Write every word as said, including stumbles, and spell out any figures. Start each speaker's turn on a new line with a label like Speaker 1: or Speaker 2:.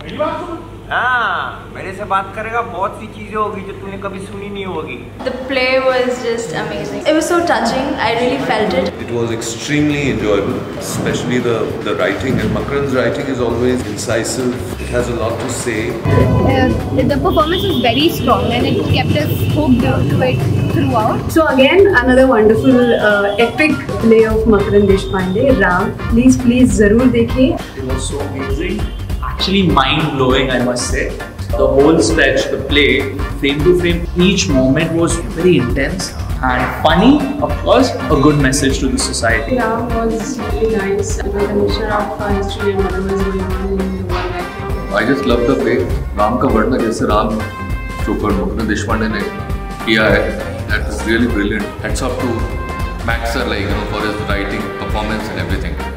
Speaker 1: हाँ, मेरे से बात करेगा, बहुत सी चीजें होगी जो तूने कभी सुनी नहीं होगी.
Speaker 2: The play was just amazing. It was so touching. I really felt it.
Speaker 3: It was extremely enjoyable, especially the the writing. And Makarand's writing is always incisive. It has a lot to say.
Speaker 4: Uh, the performance was very strong, and it kept us hooked to it throughout.
Speaker 5: So again, another wonderful uh, epic play of Makarand Deshpande. Ram, please, please, zarur dekhiye.
Speaker 6: It was so amazing. Actually mind-blowing, I must say. The whole stretch, the play, frame to frame, each moment was very intense and funny. Of course, a good message to the society.
Speaker 5: Ram was really nice. It was a mixture of uh, history and whatever is going on in the world.
Speaker 3: I just love the way Ram का वर्णन जैसे राम जो पर Makarand Deshpande ने किया है, that is really brilliant. Hats off to Max sir, like you know, for his writing, performance and everything.